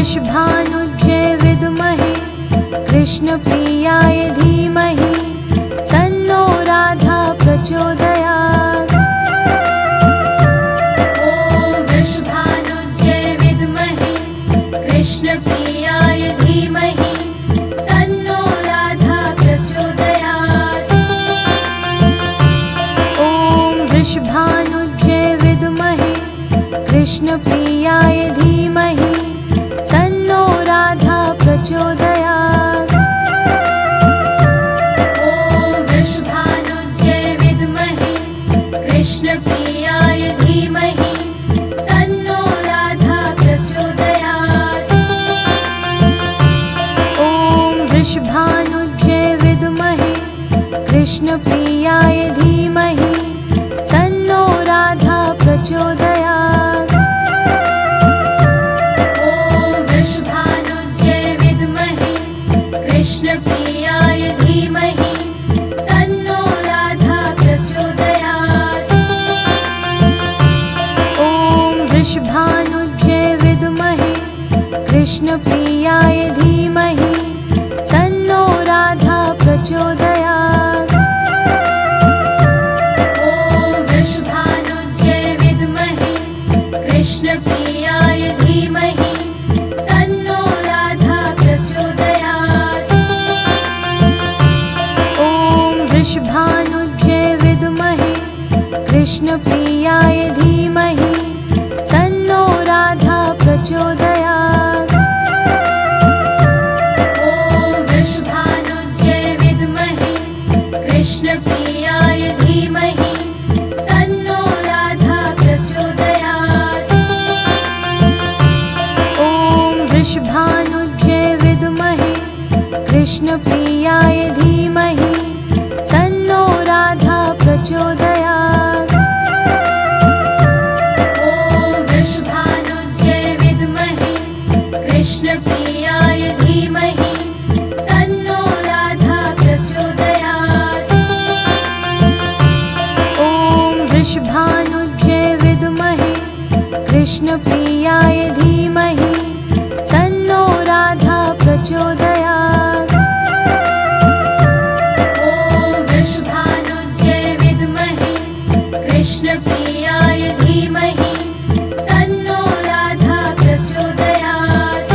वृषभानुज्ये विद्महे कृष्णप्रियाय धीमहि तन्नो राधा प्रचोदयात्। ॐ वृषभानुज्ये विद्महे कृष्णप्रियाय धीमहि तन्नो राधा प्रचोदयात्। ॐ वृषभानुज्ये विद्महे कृष्णप्रियाय धीमहि तन्नो राधा प्रचोदयात्। ॐ वृषभानुज्ये विद्महे कृष्णप्रियाय धीमहि तन्नो राधा प्रचोदयात्। ॐ वृषभानुज्ये विद्महे कृष्णप्रियाय धीमहि तन्नो राधा प्रचोदयात्। कृष्णप्रियाय धीमहि तन्नो राधा प्रचोदयात्। ॐ वृषभानुज्ये विद्महे कृष्णप्रियाय धीमहि तन्नो राधा प्रचोदयात्। ॐ वृषभानुज्ये विद्महे कृष्णप्रियाय धीमहि तन्नो राधा प्रचोदयात्। वृषभानुज्ये विद्महे कृष्णप्रियाय धीमहि तन्नो राधा प्रचोदयात्। ॐ वृषभानुज्ये विद्महे कृष्णप्रियाय धीमहि तन्नो राधा प्रचोदयात्। ॐ वृषभानुज्ये विद्महे कृष्णप्रियाय धीमहि तन्नो राधा प्रचोदयात्। ॐ वृषभानुज्ये विद्महे कृष्णप्रियाय धीमहि तन्नो राधा प्रचोदयात्। ॐ वृषभानुज्ये विद्महे कृष्णप्रियाय धीमहि तन्नो राधा प्रचोदयात्। कृष्णप्रियाय धीमहि तन्नो राधा प्रचोदयात्।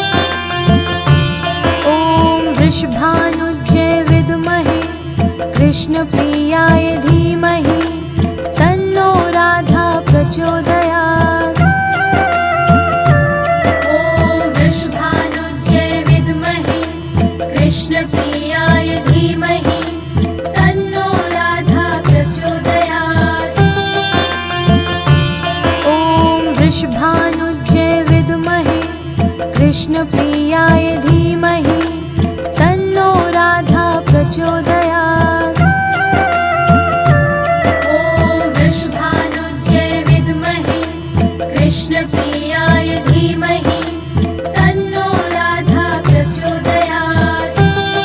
ॐ वृषभानुज्ये विद्महे कृष्णप्रियाय धीमहि तन्नो राधा प्रचोदयात्। ॐ वृषभानुज्ये विद्महे कृष्णप्रियाय धीमहि तन्नो राधा प्रचोदयात्। वृषभानुज्ये विद्महे कृष्णप्रियाय धीमहि तन्नो राधा प्रचोदयात्। ॐ वृषभानुज्ये विद्महे कृष्णप्रियाय धीमहि तन्नो राधा प्रचोदयात्।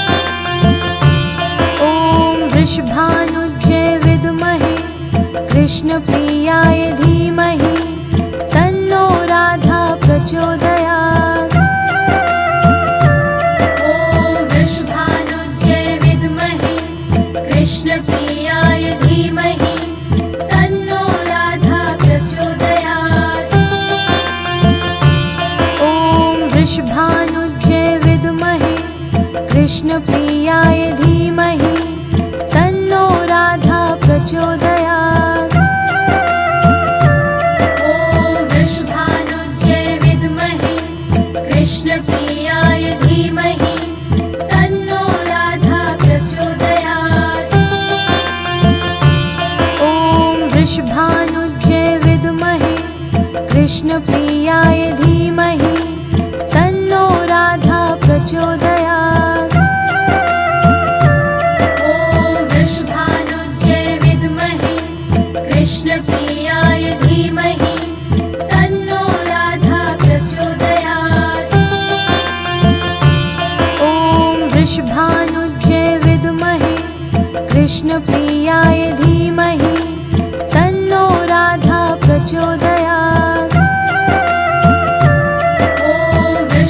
ॐ वृषभानुज्ये विद्महे कृष्णप्रियाय धीमहि तन्नो राधा प्रचोदयात्। ॐ वृषभानुज्ये विद्महे कृष्णप्रियाय धीमहि तन्नो राधा प्रचोदयात्। ॐ वृषभानुज्ये विद्महे कृष्णप्रियाय धीमहि तन्नो राधा प्रचोदयात्। कृष्णप्रियाय धीमहि तन्नो राधा प्रचोदयात्। ॐ वृषभानुज्ये विद्महे कृष्णप्रियाय धीमहि तन्नो राधा प्रचोदयात्। ॐ वृषभानुज्ये विद्महे कृष्णप्रियाय धीमहि तन्नो राधा प्रचोदयात्। वृषभानुज्ये विद्महे कृष्णप्रियाय धीमहि तन्नो राधा प्रचोदयात्। ॐ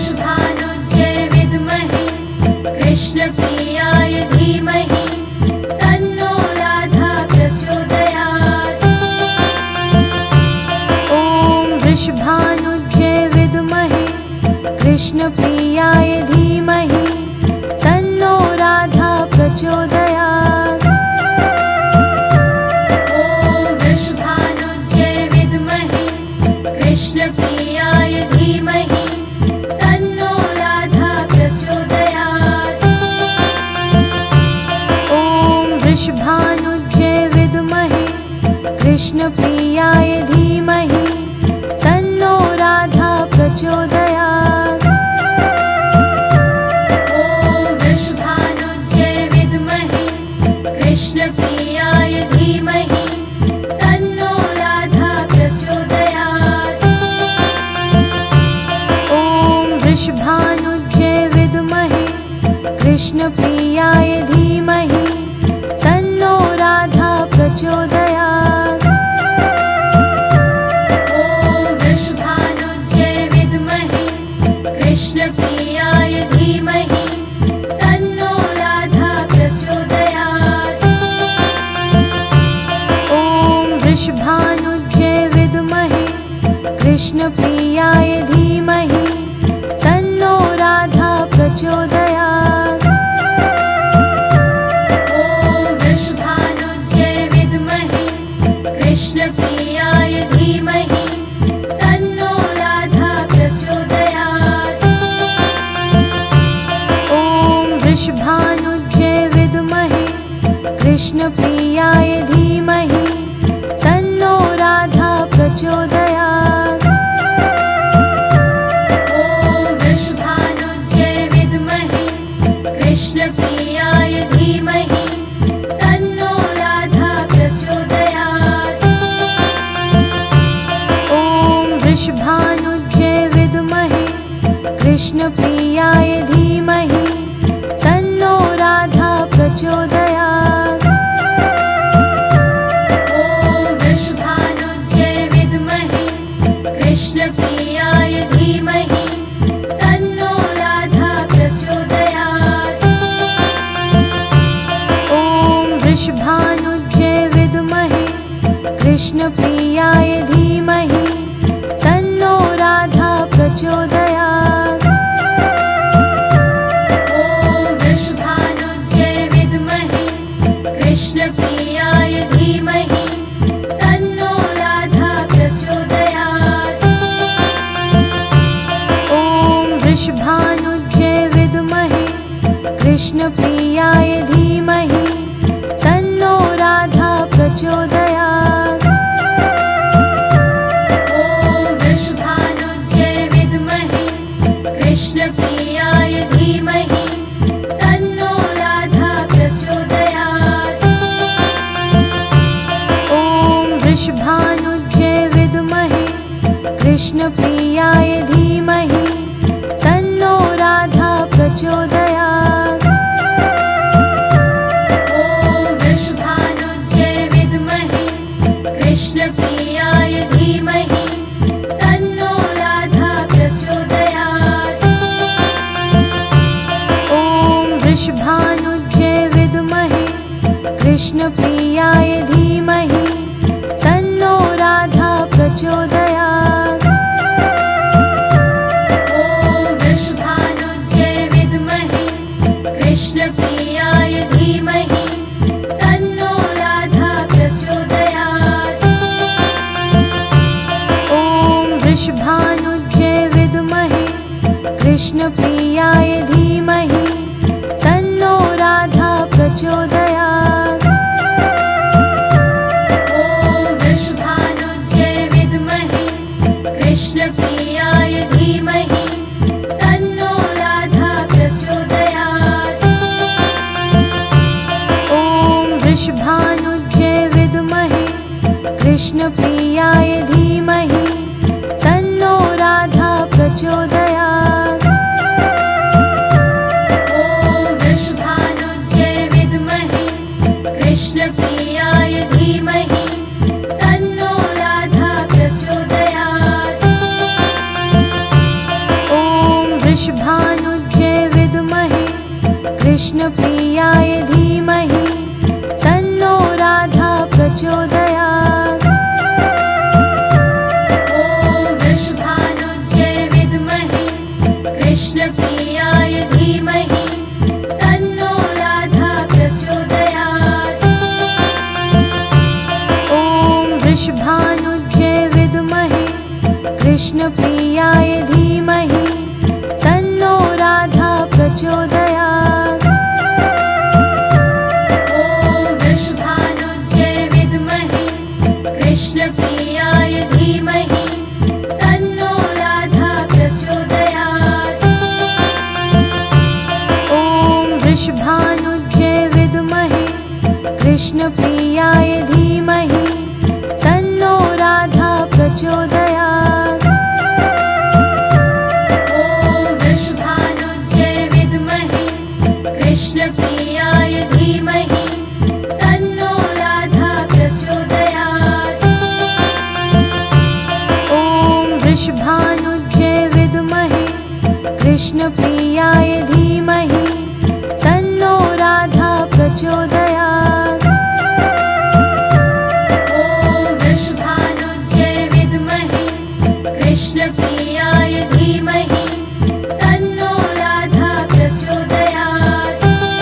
कृष्णप्रियाय धीमहि तन्नो राधा प्रचोदयात्। ॐ वृषभानुज्यै विद्महे कृष्णप्रियाय धीमहि तन्नो राधा प्रचोदयात्। ॐ वृषभानुज्यै विद्महे कृष्णप्रियाय धीमहि तन्नो राधा प्रचोदयात्। ॐ वृषभानुज्यै विद्महे कृष्णप्रियाय धीमहि तन्नो राधा प्रचोदयात्। ॐ वृषभानुज्यै विद्महे कृष्णप्रियाय धीमहि तन्नो राधा प्रचोदयात्। ॐ वृषभानुज्यै विद्महे कृष्णप्रियाय धीमहि तन्नो राधा प्रचोदयात्। ॐ वृषभानुज्यै विद्महे कृष्णप्रियाय धीमहि तन्नो राधा प्रचोदयात्। ॐ वृषभानुज्यै विद्महे कृष्णप्रियाय धीमहि तन्नो राधा प्रचोदयात्। ॐ वृषभानुज्यै विद्महे कृष्णप्रियाय धीमहि तन्नो राधा प्रचोदयात्। ॐ वृषभानुज्यै विद्महे कृष्णप्रियाय धीमहि तन्नो राधा प्रचोदयात्। ॐ वृषभानुज्यै विद्महे कृष्णप्रियाय धीमहि तन्नो राधा प्रचोदयात्। ॐ वृषभानुज्यै विद्महे कृष्णप्रियाय धीमहि तन्नो राधा प्रचोदयात्। ॐ वृषभानुज्यै विद्महे कृष्णप्रियाय धीमहि तन्नो राधा प्रचोदयात्। ॐ वृषभानुज्यै विद्महे कृष्णप्रियाय धीमहि तन्नो राधा प्रचोदयात्। ॐ वृषभानुज्यै विद्महे कृष्णप्रियाय धीमहि तन्नो राधा प्रचोदयात्। ॐ वृषभानुज्यै विद्महे कृष्णप्रियाय धीमहि तन्नो राधा प्रचोदयात्। ॐ वृषभानुज्यै विद्महे कृष्णप्रियाय धीमहि तन्नो राधा प्रचोदयात्। ॐ वृषभानुज्यै विद्महे कृष्णप्रियाय धीमहि तन्नो राधा प्रचोदयात्। ॐ वृषभानुज्यै विद्महे कृष्णप्रियाय धीमहि तन्नो राधा प्रचोदयात्। ॐ वृषभानुज्यै विद्महे कृष्णप्रियाय धीमहि तन्नो राधा प्रचोदयात्। ॐ वृषभानुज्यै विद्महे कृष्णप्रियाय धीमहि तन्नो राधा प्रचोदयात्। ॐ वृषभानुज्यै विद्महे कृष्णप्रियाय धीमहि तन्नो राधा प्रचोदयात्। ॐ वृषभानुज्यै विद्महे कृष्णप्रियाय धीमहि तन्नो राधा प्रचोदयात्। ॐ वृषभानुज्यै विद्महे कृष्णप्रियाय धीमहि तन्नो राधा प्रचोदयात्। ॐ वृषभानुज्यै विद्महे कृष्णप्रियाय धीमहि तन्नो राधा प्रचोदयात्। ॐ वृषभानुज्यै विद्महे कृष्णप्रियाय धीमहि तन्नो राधा प्रचोदयात्। ॐ वृषभानुज्ये विद्महे कृष्णप्रियाय धीमहि तन्नो राधा प्रचोदयात्। ॐ वृषभानुज्ये विद्महे कृष्णप्रियाय धीमहि तन्नो राधा प्रचोदयात्। ॐ वृषभानुज्ये विद्महे कृष्णप्रियाय धीमहि तन्नो राधा प्रचोदयात्। ॐ वृषभानुज्ये विद्महे कृष्णप्रियाय धीमहि तन्नो राधा प्रचोदयात्। ॐ वृषभानुज्ये विद्महे कृष्णप्रियाय धीमहि तन्नो राधा प्रचोदयात्। ॐ वृषभानुज्ये विद्महे कृष्णप्रियाय धीमहि तन्नो राधा प्रचोदयात्।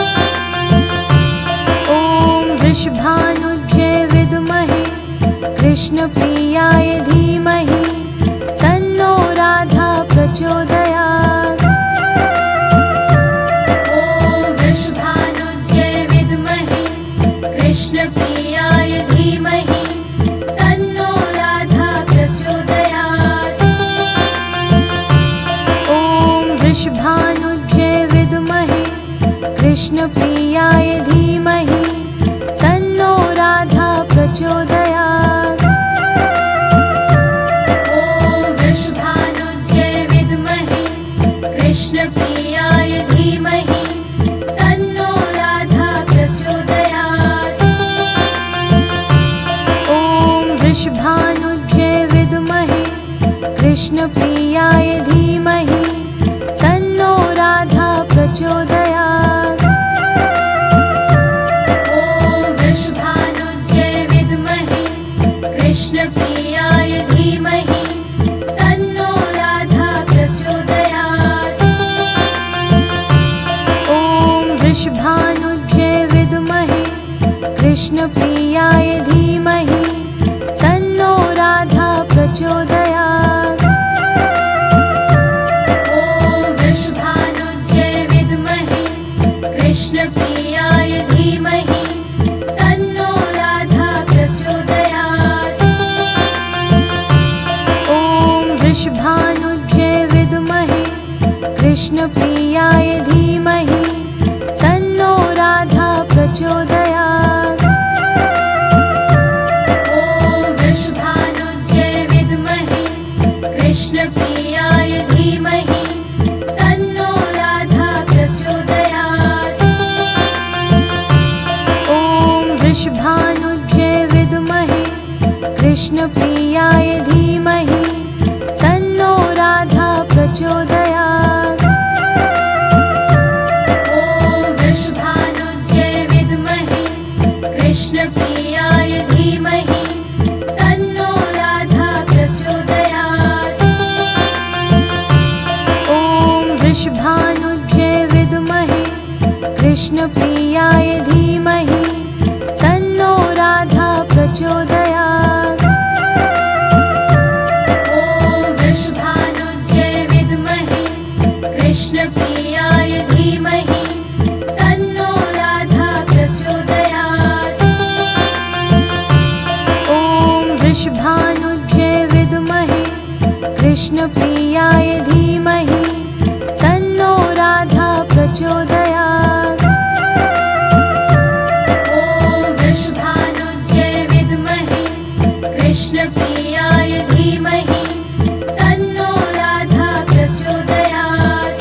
ॐ वृषभानुज्ये विद्महे कृष्णप्रियाय धीमहि तन्नो राधा प्रचोदयात्। ॐ वृषभानुज्ये विद्महे कृष्णप्रियाय धीमहि तन्नो राधा प्रचोदयात्। ॐ वृषभानुज्ये विद्महे कृष्णप्रियाय धीमहि तन्नो राधा प्रचोदयात्। ॐ वृषभानुज्ये विद्महे कृष्णप्रियाय धीमहि तन्नो राधा प्रचोदयात्। ॐ वृषभानुज्ये विद्महे कृष्णप्रियाय धीमहि तन्नो राधा प्रचोदयात्। ॐ वृषभानुज्ये विद्महे कृष्णप्रियाय धीमहि तन्नो राधा प्रचोदयात्। ॐ वृषभानुज्ये विद्महे कृष्णप्रियाय धीमहि तन्नो राधा प्रचोदयात्। ॐ वृषभानुज्ये विद्महे कृष्णप्रियाय धीमहि तन्नो राधा प्रचोदयात्। ॐ वृषभानुज्ये विद्महे कृष्णप्रियाय धीमहि तन्नो राधा प्रचोदयात्। ॐ वृषभानुज्ये विद्महे कृष्णप्रियाय धीमहि तन्नो राधा प्रचोदयात्। ॐ वृषभानुज्ये विद्महे कृष्णप्रियाय धीमहि तन्नो राधा प्रचोदयात्। ॐ वृषभानुज्ये विद्महे कृष्णप्रियाय धीमहि तन्नो राधा प्रचोदयात्। ॐ वृषभानुज्ये विद्महे कृष्णप्रियाय धीमहि तन्नो राधा प्रचोदयात्। ॐ वृषभानुज्ये विद्महे कृष्णप्रियाय धीमहि तन्नो राधा प्रचोदयात्। ॐ वृषभानुज्ये विद्महे कृष्णप्रियाय धीमहि तन्नो राधा प्रचोदयात्। ॐ वृषभानुज्ये विद्महे कृष्णप्रियाय धीमहि तन्नो राधा प्रचोदयात्।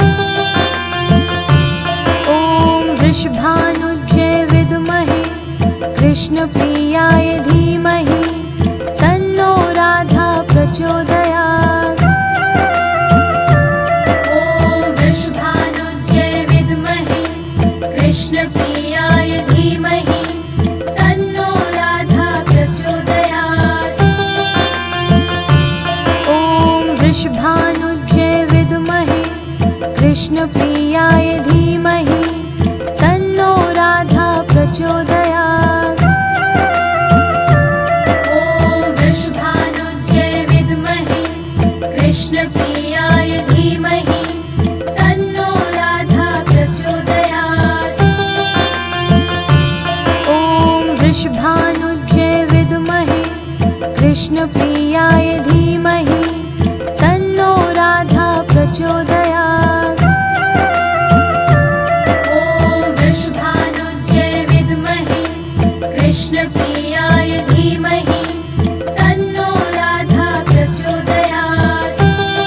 ॐ वृषभानुज्ये विद्महे कृष्णप्रियाय धीमहि तन्नो राधा प्रचोदयात्। ॐ वृषभानुज्ये विद्महे कृष्णप्रियाय धीमहि तन्नो राधा प्रचोदयात्। ॐ वृषभानुज्यै विद्महे कृष्णप्रियाय धीमहि तन्नो राधा प्रचोदयात्। ॐ वृषभानुज्यै विद्महे कृष्णप्रियाय धीमहि तन्नो राधा प्रचोदयात्। ॐ वृषभानुज्यै विद्महे कृष्णप्रियाय धीमहि तन्नो राधा प्रचोदयात्।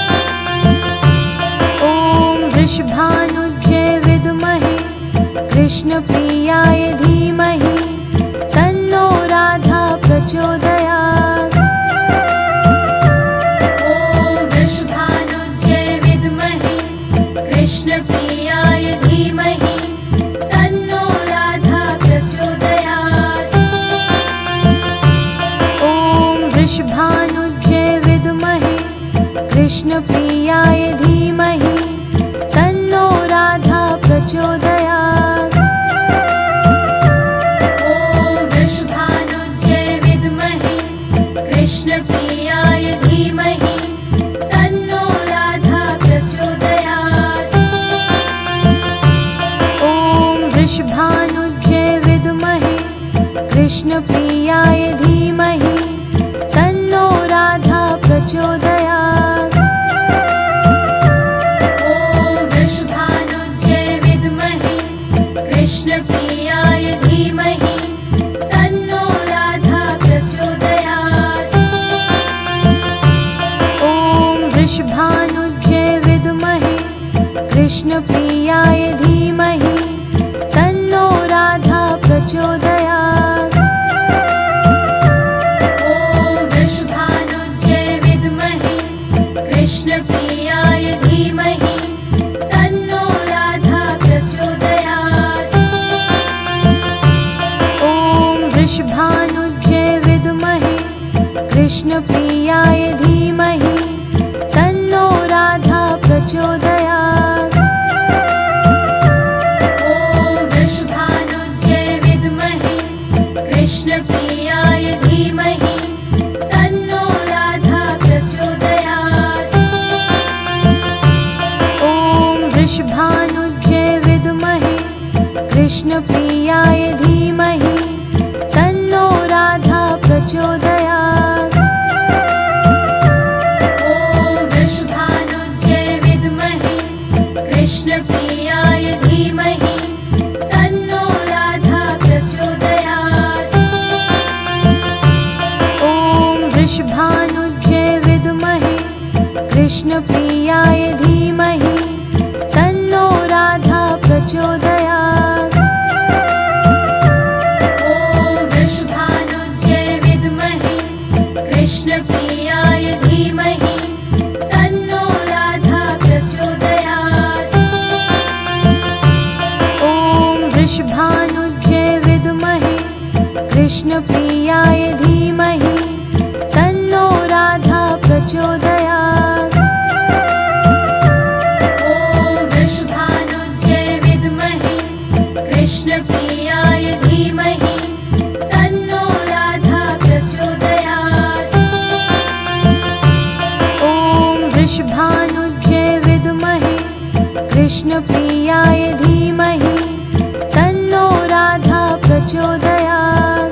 ॐ वृषभानुज्यै विद्महे कृष्णप्रियाय धीमहि तन्नो राधा प्रचोदयात्। ॐ वृषभानुज्यै विद्महे कृष्णप्रियाय धीमहि तन्नो राधा प्रचोदयात्। ॐ वृषभानुज्यै विद्महे कृष्णप्रियाय धीमहि तन्नो राधा प्रचोदयात्। ॐ वृषभानुज्यै विद्महे कृष्णप्रियाय धीमहि तन्नो राधा प्रचोदयात्। ॐ वृषभानुज्यै विद्महे कृष्णप्रियाय धीमहि तन्नो राधा प्रचोदयात्। ॐ वृषभानुज्यै विद्महे कृष्णप्रियाय धीमहि तन्नो राधा प्रचोदयात्। ॐ वृषभानुज्यै विद्महे कृष्णप्रियाय धीमहि तन्नो राधा प्रचोदयात्। ॐ वृषभानुज्यै विद्महे कृष्णप्रियाय धीमहि तन्नो राधा प्रचोदयात्। ॐ वृषभानुज्यै विद्महे कृष्णप्रियाय धीमहि तन्नो राधा प्रचोदयात्। ॐ वृषभानुज्यै विद्महे कृष्णप्रियाय धीमहि तन्नो राधा प्रचोदयात्। ॐ वृषभानुज्यै विद्महे कृष्णप्रियाय धीमहि तन्नो राधा प्रचोदयात्। ॐ वृषभानुज्यै विद्महे कृष्णप्रियाय धीमहि तन्नो राधा प्रचोदयात्। ॐ वृषभानुज्यै विद्महे कृष्णप्रियाय धीमहि तन्नो राधा प्रचोदयात्। ॐ वृषभानुज्यै विद्महे कृष्णप्रियाय धीमहि तन्नो राधा प्रचोदयात्। ॐ वृषभानुज्यै विद्महे कृष्णप्रियाय धीमहि तन्नो राधा प्रचोदयात्। ॐ वृषभानुज्यै विद्महे कृष्णप्रियाय धीमहि तन्नो राधा प्रचोदयात्। ॐ वृषभानुज्यै विद्महे कृष्णप्रियाय धीमहि तन्नो राधा प्रचोदयात्।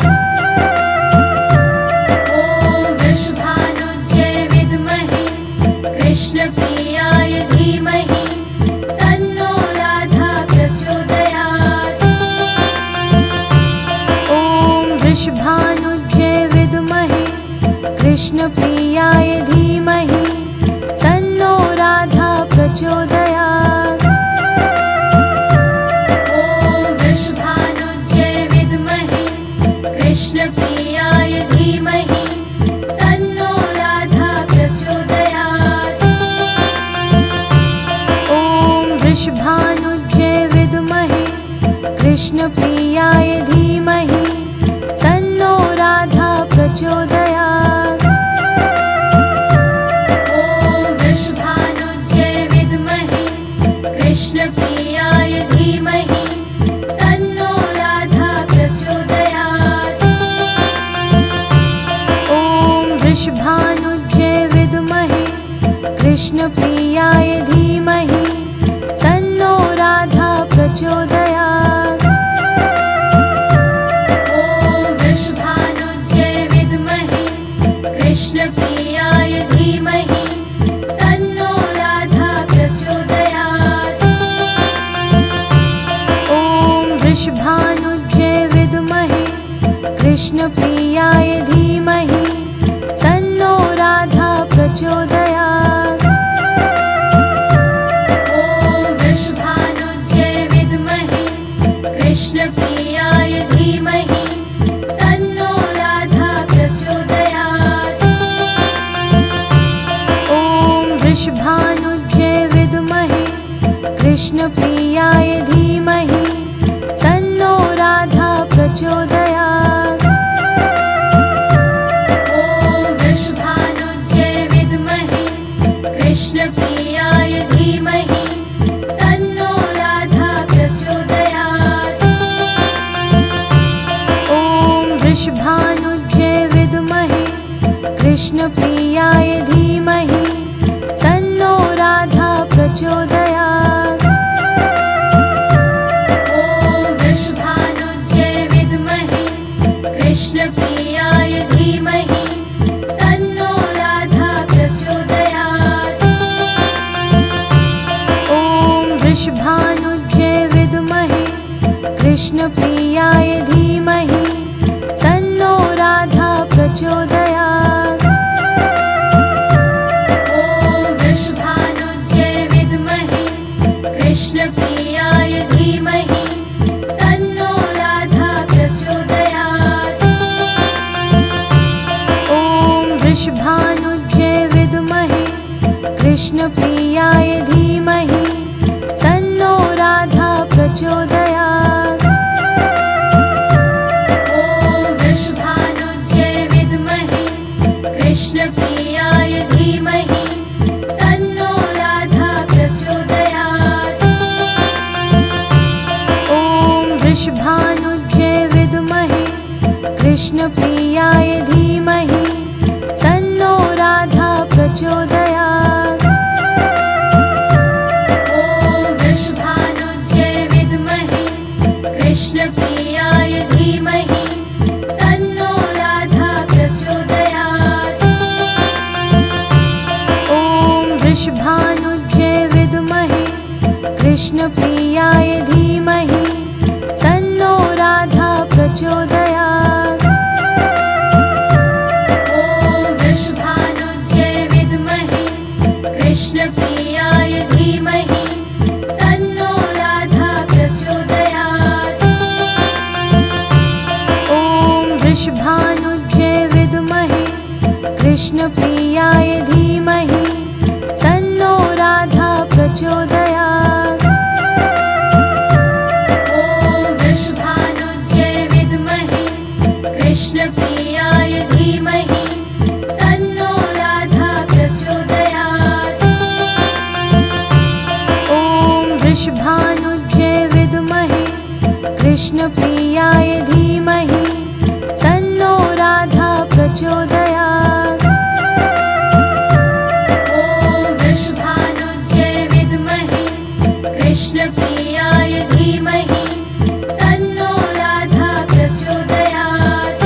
ॐ वृषभानुज्यै विद्महे कृष्णप्रियाय धीमहि तन्नो राधा प्रचोदयात्। ॐ वृषभानुज्यै विद्महे कृष्णप्रियाय धीमहि तन्नो राधा प्रचोदयात्। ॐ वृषभानुज्यै विद्महे कृष्णप्रियाय धीमहि तन्नो राधा प्रचोदयात्। ॐ वृषभानुज्यै विद्महे कृष्णप्रियाय धीमहि तन्नो राधा प्रचोदयात्। ॐ वृषभानुज्यै विद्महे कृष्णप्रियाय धीमहि तन्नो राधा प्रचोदयात्। ॐ वृषभानुज्ये विद्महे कृष्णप्रियाय धीमहि तन्नो राधा प्रचोदयात्। ॐ वृषभानुज्ये विद्महे कृष्णप्रियाय धीमहि तन्नो राधा प्रचोदयात्। ॐ वृषभानुज्ये विद्महे कृष्णप्रियाय धीमहि तन्नो राधा प्रचोदयात्। ॐ वृषभानुज्ये विद्महे कृष्णप्रियाय धीमहि तन्नो राधा प्रचोदयात्। ॐ वृषभानुज्ये विद्महे कृष्णप्रियाय धीमहि तन्नो राधा प्रचोदयात्। ॐ वृषभानुज्ये विद्महे कृष्णप्रियाय धीमहि तन्नो राधा प्रचोदयात्। ॐ वृषभानुज्ये विद्महे कृष्णप्रियाय धीमहि तन्नो राधा प्रचोदयात्। ॐ वृषभानुज्ये विद्महे कृष्णप्रियाय धीमहि तन्नो राधा प्रचोदयात्। ॐ वृषभानुज्ये विद्महे कृष्णप्रियाय धीमहि तन्नो राधा प्रचोदयात्। ॐ वृषभानुज्ये विद्महे कृष्णप्रियाय धीमहि तन्नो राधा प्रचोदयात्। ॐ वृषभानुज्ये विद्महे कृष्णप्रियाय धीमहि तन्नो राधा प्रचोदयात्। ॐ वृषभानुज्ये विद्महे कृष्णप्रियाय धीमहि तन्नो राधा प्रचोदयात्। ॐ वृषभानुज्ये विद्महे कृष्णप्रियाय धीमहि तन्नो राधा प्रचोदयात्। ॐ वृषभानुज्ये विद्महे कृष्णप्रियाय धीमहि तन्नो राधा प्रचोदयात्। ॐ वृषभानुज्ये विद्महे कृष्णप्रियाय धीमहि तन्नो राधा प्रचोदयात्। ॐ वृषभानुज्ये विद्महे कृष्णप्रियाय धीमहि तन्नो राधा प्रचोदयात्। ॐ वृषभानुज्ये विद्महे कृष्णप्रियाय धीमहि तन्नो राधा प्रचोदयात्। ॐ वृषभानुज्ये विद्महे कृष्णप्रियाय धीमहि तन्नो राधा प्रचोदयात्। ॐ वृषभानुज्ये विद्महे कृष्णप्रियाय धीमहि तन्नो राधा प्रचोदयात्। ॐ वृषभानुज्ये विद्महे कृष्णप्रियाय धीमहि तन्नो राधा प्रचोदयात्।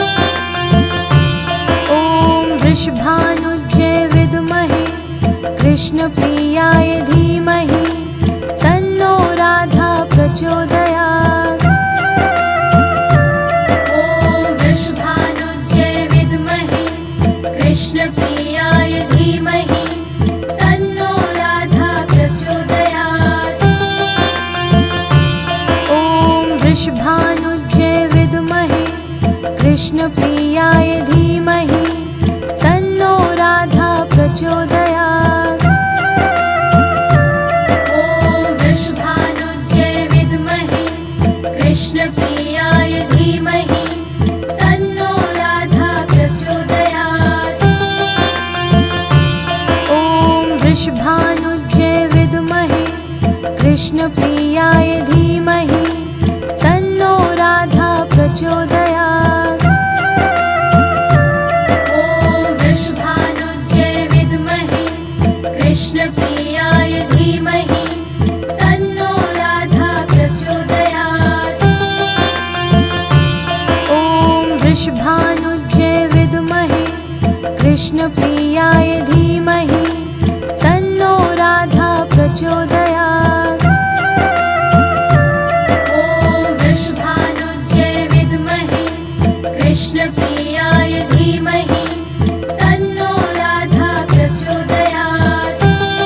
ॐ वृषभानुज्ये विद्महे कृष्णप्रियाय धीमहि तन्नो राधा प्रचोदयात्। ॐ वृषभानुज्ये विद्महे कृष्णप्रियाय धीमहि तन्नो राधा प्रचोदयात्। कृष्णप्रियाय धीमहि तन्नो राधा प्रचोदयात्। ॐ वृषभानुज्यै विद्महे कृष्णप्रियाय धीमहि तन्नो राधा प्रचोदयात्। ॐ वृषभानुज्यै विद्महे कृष्णप्रियाय धीमहि तन्नो राधा प्रचोदयात्। ॐ वृषभानुज्यै विद्महे कृष्णप्रियाय धीमहि तन्नो राधा प्रचोदयात्।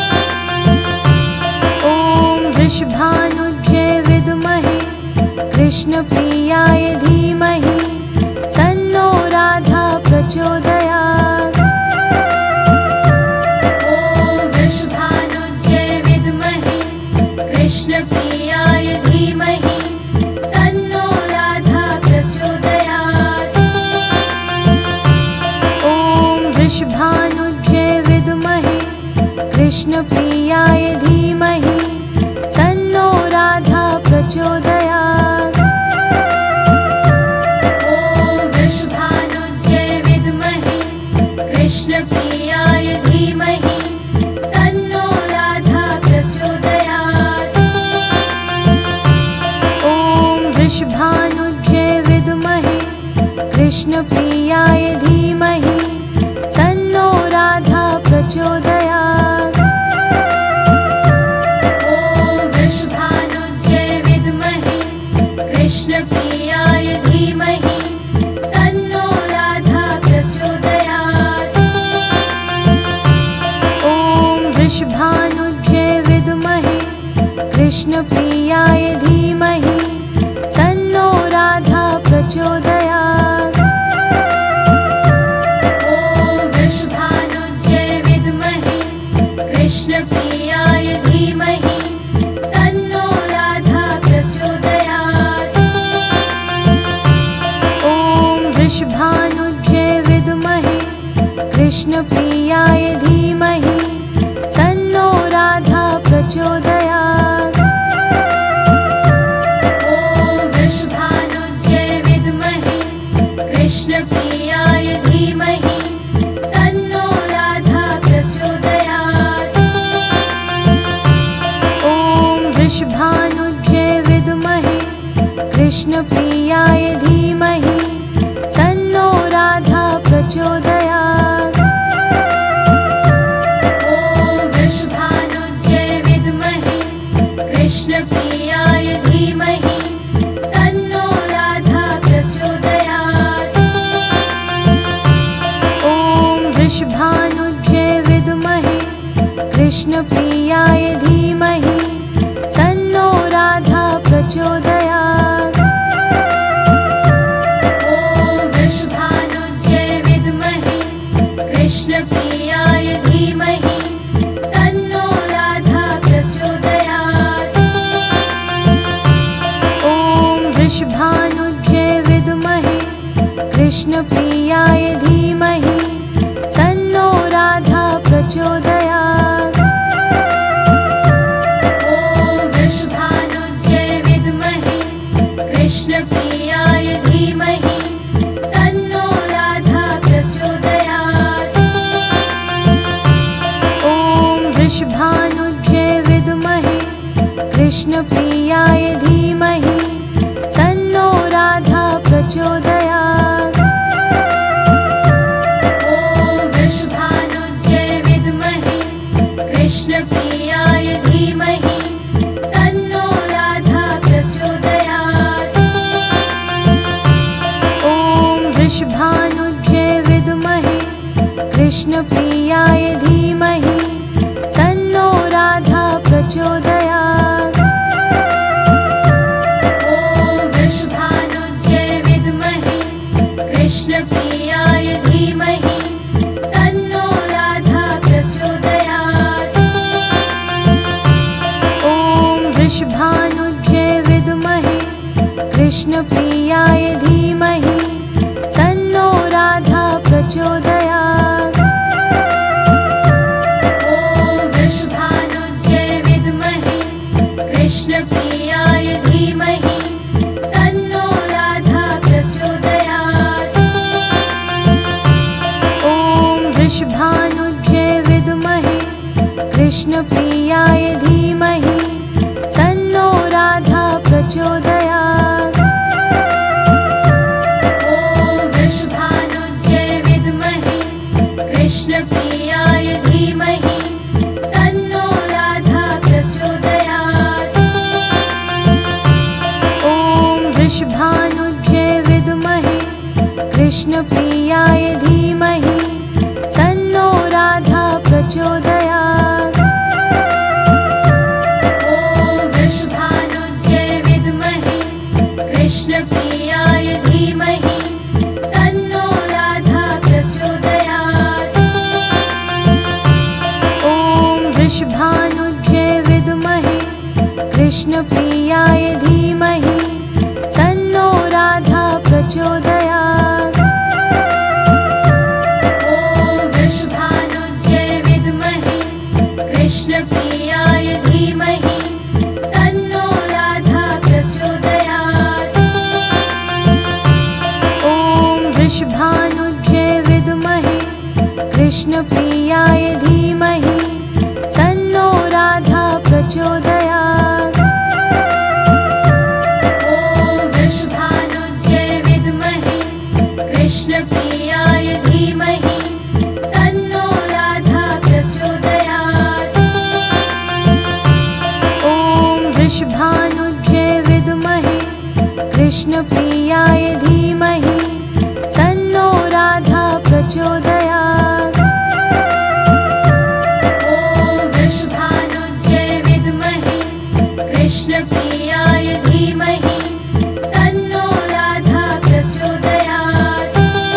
ॐ वृषभानुज्यै विद्महे कृष्णप्रियाय धीमहि तन्नो राधा प्रचोदयात्। ॐ वृषभानुज्यै विद्महे कृष्णप्रियाय धीमहि तन्नो राधा प्रचोदयात्। ॐ वृषभानुज्यै विद्महे कृष्णप्रियाय धीमहि तन्नो राधा प्रचोदयात्। ॐ वृषभानुज्यै विद्महे कृष्णप्रियाय धीमहि तन्नो राधा प्रचोदयात्। ॐ वृषभानुज्यै विद्महे कृष्णप्रियाय धीमहि तन्नो राधा प्रचोदयात्। ॐ वृषभानुज्यै विद्महे कृष्णप्रियाय धीमहि तन्नो राधा प्रचोदयात्। ॐ वृषभानुज्यै विद्महे कृष्णप्रियाय धीमहि तन्नो राधा प्रचोदयात्। ॐ वृषभानुज्यै विद्महे कृष्णप्रियाय धीमहि तन्नो राधा प्रचोदयात्। ॐ वृषभानुज्यै विद्महे कृष्णप्रियाय धीमहि तन्नो राधा प्रचोदयात्। ॐ वृषभानुज्यै विद्महे कृष्णप्रियाय धीमहि तन्नो राधा प्रचोदयात्। ॐ वृषभानुज्यै विद्महे कृष्णप्रियाय धीमहि तन्नो राधा प्रचोदयात्। ॐ वृषभानुज्यै विद्महे कृष्णप्रियाय धीमहि तन्नो राधा प्रचोदयात्। ॐ वृषभानुज्यै विद्महे कृष्णप्रियाय धीमहि तन्नो राधा प्रचोदयात्। ॐ वृषभानुज्यै विद्महे कृष्णप्रियाय धीमहि तन्नो राधा प्रचोदयात्। ॐ वृषभानुज्यै विद्महे कृष्णप्रियाय धीमहि तन्नो राधा प्रचोदयात्। ॐ वृषभानुज्यै विद्महे कृष्णप्रियाय धीमहि तन्नो राधा प्रचोदयात्। ॐ वृषभानुज्यै विद्महे कृष्णप्रियाय धीमहि तन्नो राधा प्रचोदयात्। ॐ वृषभानुज्यै विद्महे कृष्णप्रियाय धीमहि तन्नो राधा प्रचोदयात्। ॐ वृषभानुज्यै विद्महे कृष्णप्रियाय धीमहि तन्नो राधा प्रचोदयात्। ॐ वृषभानुज्यै विद्महे कृष्णप्रियाय धीमहि तन्नो राधा प्रचोदयात्। ॐ वृषभानुज्यै विद्महे कृष्णप्रियाय धीमहि तन्नो राधा प्रचोदयात्। ॐ वृषभानुज्यै विद्महे कृष्णप्रियाय धीमहि तन्नो राधा प्रचोदयात्। ॐ वृषभानुज्ये विद्महे कृष्णप्रियाय धीमहि तन्नो राधा प्रचोदयात्। ॐ वृषभानुज्ये विद्महे कृष्णप्रियाय धीमहि तन्नो राधा प्रचोदयात्। ॐ वृषभानुज्ये विद्महे कृष्णप्रियाय धीमहि तन्नो राधा प्रचोदयात्। ॐ वृषभानुज्ये विद्महे कृष्णप्रियाय धीमहि तन्नो राधा प्रचोदयात्। ॐ वृषभानुज्ये विद्महे कृष्णप्रियाय धीमहि तन्नो राधा प्रचोदयात्। ॐ वृषभानुज्ये विद्महे कृष्णप्रियाय धीमहि तन्नो राधा प्रचोदयात्। ॐ वृषभानुज्ये विद्महे कृष्णप्रियाय धीमहि तन्नो राधा प्रचोदयात्। ॐ वृषभानुज्ये विद्महे कृष्णप्रियाय धीमहि तन्नो राधा प्रचोदयात्। ॐ वृषभानुज्ये विद्महे कृष्णप्रियाय धीमहि तन्नो राधा प्रचोदयात्। ॐ वृषभानुज्ये विद्महे कृष्णप्रियाय धीमहि तन्नो राधा प्रचोदयात्।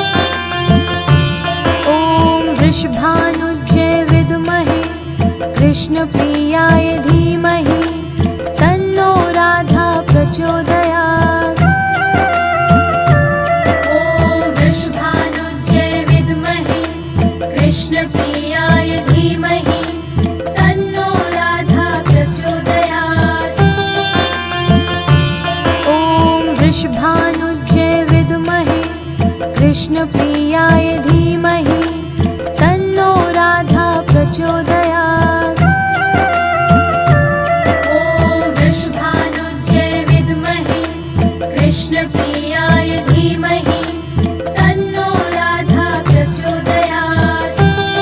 ॐ वृषभानुज्ये विद्महे कृष्णप्रियाय धीमहि तन्नो राधा प्रचोदयात्। ॐ वृषभानुज्ये विद्महे कृष्णप्रियाय धीमहि तन्नो राधा प्रचोदयात्। ॐ वृषभानुज्ये विद्महे कृष्णप्रियाय धीमहि तन्नो राधा प्रचोदयात्। ॐ वृषभानुज्ये विद्महे कृष्णप्रियाय धीमहि तन्नो राधा प्रचोदयात्।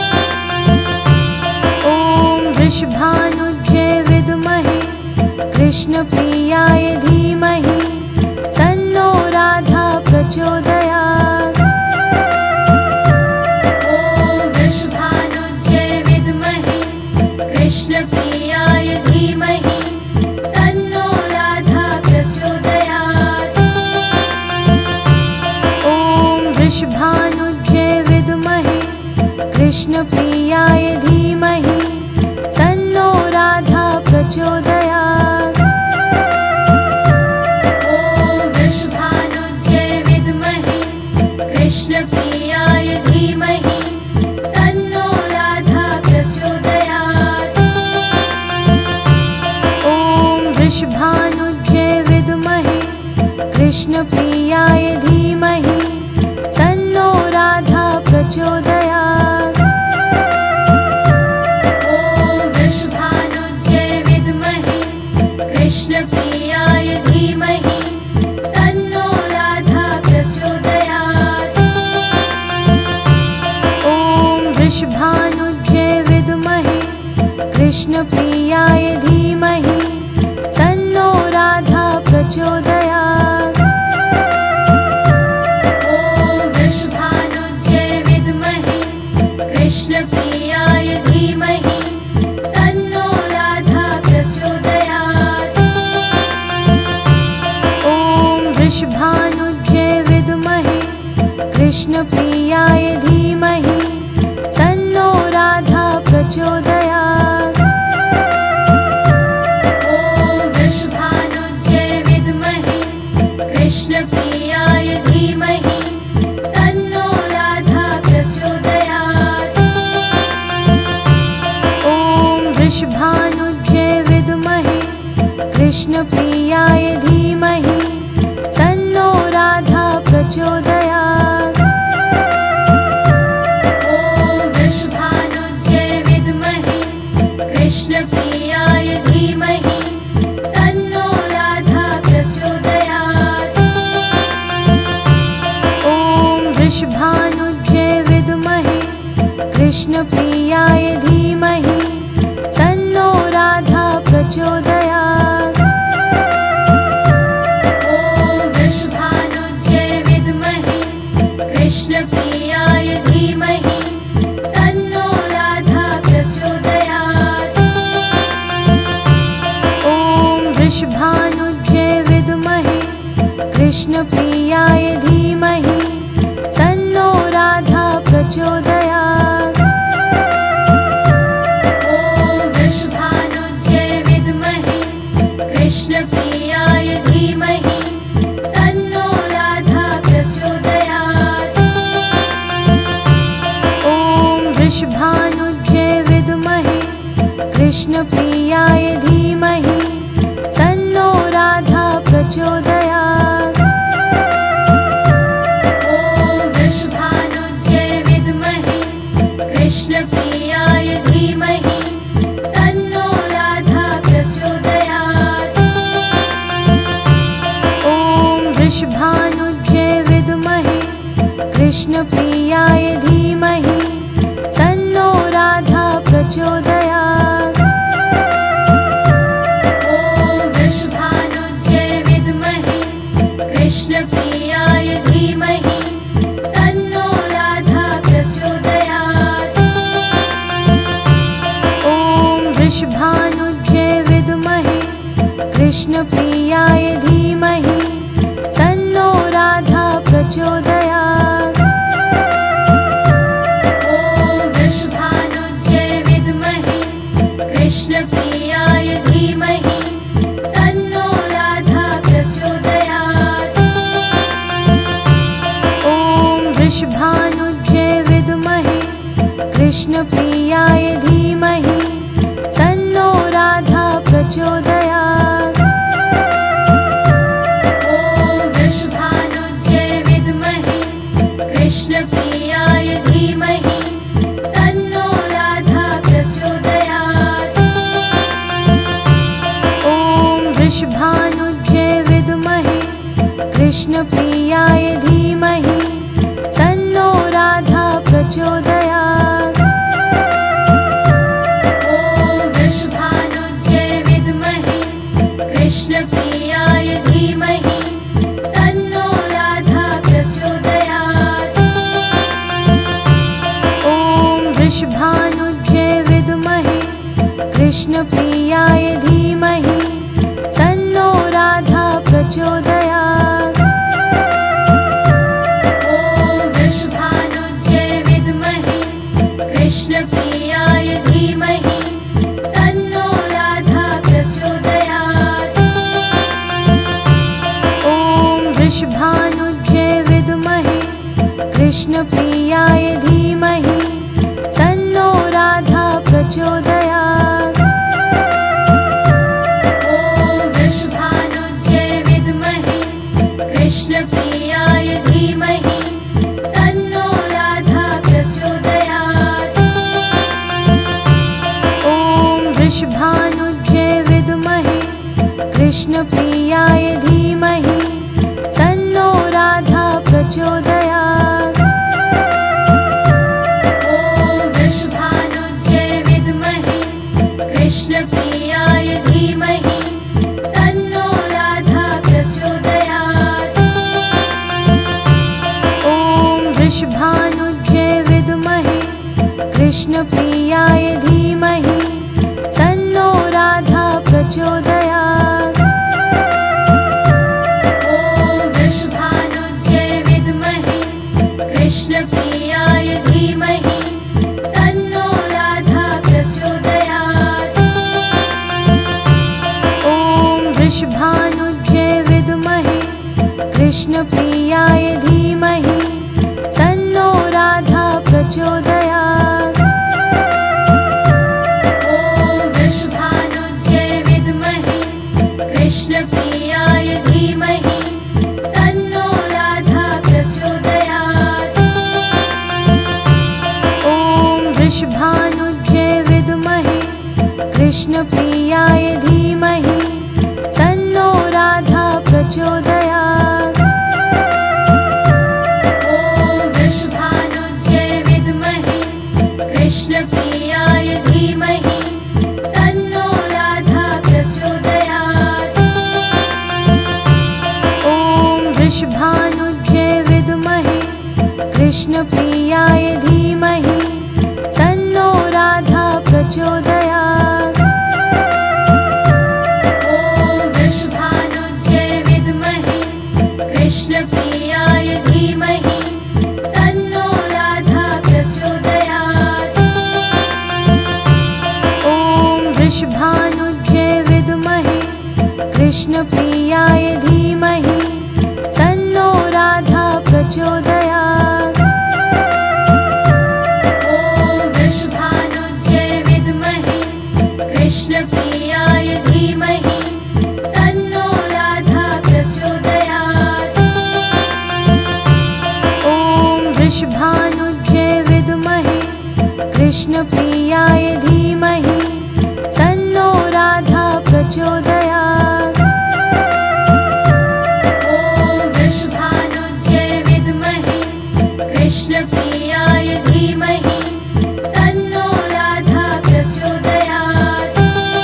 ॐ वृषभानुज्ये विद्महे कृष्णप्रियाय धीमहि तन्नो राधा प्रचोदयात्। ॐ वृषभानुज्ये विद्महे कृष्णप्रियाय धीमहि तन्नो राधा प्रचोदयात्। ॐ वृषभानुज्ये विद्महे कृष्णप्रियाय धीमहि तन्नो राधा प्रचोदयात्। ॐ वृषभानुज्ये विद्महे कृष्णप्रियाय धीमहि तन्नो राधा प्रचोदयात्। ॐ वृषभानुज्ये विद्महे कृष्णप्रियाय धीमहि तन्नो राधा प्रचोदयात्। ॐ वृषभानुज्ये विद्महे कृष्णप्रियाय धीमहि तन्नो राधा प्रचोदयात्। ॐ वृषभानुज्ये विद्महे कृष्णप्रियाय धीमहि तन्नो राधा प्रचोदयात्। ॐ वृषभानुज्ये विद्महे कृष्णप्रियाय धीमहि तन्नो राधा प्रचोदयात्। कृष्णप्रियाय धीमहि तन्नो राधा प्रचोदयात्। ॐ वृषभानुज्यै विद्महे कृष्णप्रियाय धीमहि तन्नो राधा प्रचोदयात्। ॐ वृषभानुज्यै विद्महे कृष्णप्रियाय धीमहि तन्नो राधा प्रचोदयात्। ॐ वृषभानुज्यै विद्महे कृष्णप्रियाय धीमहि तन्नो राधा प्रचोदयात्। ॐ वृषभानुज्यै विद्महे कृष्णप्रियाय धीमहि तन्नो राधा प्रचोदयात्। ॐ वृषभानुज्यै विद्महे कृष्णप्रियाय धीमहि तन्नो राधा प्रचोदयात्। ॐ वृषभानुज्यै विद्महे कृष्णप्रियाय धीमहि तन्नो राधा प्रचोदयात्। ॐ वृषभानुज्यै विद्महे कृष्णप्रियाय धीमहि तन्नो राधा प्रचोदयात्। ॐ वृषभानुज्यै विद्महे कृष्णप्रियाय धीमहि तन्नो राधा प्रचोदयात्। ॐ वृषभानुज्यै विद्महे कृष्णप्रियाय धीमहि तन्नो राधा प्रचोदयात्। ॐ वृषभानुज्यै विद्महे कृष्णप्रियाय धीमहि तन्नो राधा प्रचोदयात्। ॐ वृषभानुज्यै विद्महे कृष्णप्रियाय धीमहि तन्नो राधा प्रचोदयात्। ॐ वृषभानुज्यै विद्महे कृष्णप्रियाय धीमहि तन्नो राधा प्रचोदयात्। ॐ वृषभानुज्यै विद्महे कृष्णप्रियाय धीमहि तन्नो राधा प्रचोदयात्। ॐ वृषभानुज्यै विद्महे कृष्णप्रियाय धीमहि तन्नो राधा प्रचोदयात्। ॐ वृषभानुज्यै विद्महे कृष्णप्रियाय धीमहि तन्नो राधा प्रचोदयात्। ॐ वृषभानुज्यै विद्महे कृष्णप्रियाय धीमहि तन्नो राधा प्रचोदयात्। ॐ वृषभानुज्यै विद्महे कृष्णप्रियाय धीमहि तन्नो राधा प्रचोदयात्। ॐ वृषभानुज्यै विद्महे कृष्णप्रियाय धीमहि तन्नो राधा प्रचोदयात्। ॐ वृषभानुज्यै विद्महे कृष्णप्रियाय धीमहि तन्नो राधा प्रचोदयात्। ॐ वृषभानुज्यै विद्महे कृष्णप्रियाय धीमहि तन्नो राधा प्रचोदयात्। ॐ वृषभानुज्यै विद्महे कृष्णप्रियाय धीमहि तन्नो राधा प्रचोदयात्। ॐ वृषभानुज्यै विद्महे कृष्णप्रियाय धीमहि तन्नो राधा प्रचोदयात्। ॐ वृषभानुज्यै विद्महे कृष्णप्रियाय धीमहि तन्नो राधा प्रचोदयात्। ॐ वृषभानुज्यै विद्महे कृष्णप्रियाय धीमहि तन्नो राधा प्रचोदयात्। ॐ वृषभानुज्यै विद्महे कृष्णप्रियाय धीमहि तन्नो राधा प्रचोदयात्। ॐ वृषभानुज्ये विद्महे कृष्णप्रियाय धीमहि तन्नो राधा प्रचोदयात्। ॐ वृषभानुज्ये विद्महे कृष्णप्रियाय धीमहि तन्नो राधा प्रचोदयात्। ॐ वृषभानुज्ये विद्महे कृष्णप्रियाय धीमहि तन्नो राधा प्रचोदयात्। ॐ वृषभानुज्ये विद्महे कृष्णप्रियाय धीमहि तन्नो राधा प्रचोदयात्। ॐ वृषभानुज्ये विद्महे कृष्णप्रियाय धीमहि तन्नो राधा प्रचोदयात्। ॐ वृषभानुज्ये विद्महे कृष्णप्रियाय धीमहि तन्नो राधा प्रचोदयात्। ॐ वृषभानुज्ये विद्महे कृष्णप्रियाय धीमहि तन्नो राधा प्रचोदयात्। ॐ वृषभानुज्ये विद्महे कृष्णप्रियाय धीमहि तन्नो राधा प्रचोदयात्।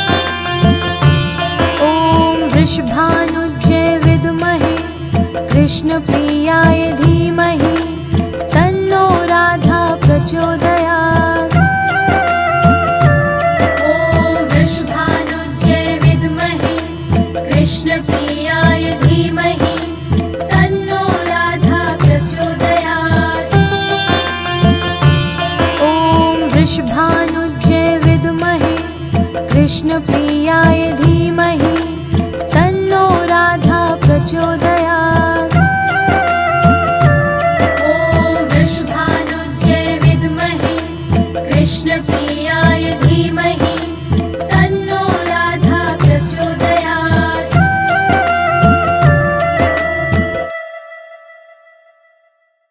ॐ वृषभानुज्ये विद्महे कृष्णप्रियाय धीमहि तन्नो राधा प्रचोदयात्। ॐ वृषभानुज्ये विद्महे कृष्णप्रियाय धीमहि तन्नो राधा प्रचोदयात्। ॐ वृषभानुज्ये विद्महे कृष्णप्रियाय धीमहि तन्नो राधा प्रचोदयात्। ॐ वृषभानुज्ये विद्महे कृष्णप्रियाय धीमहि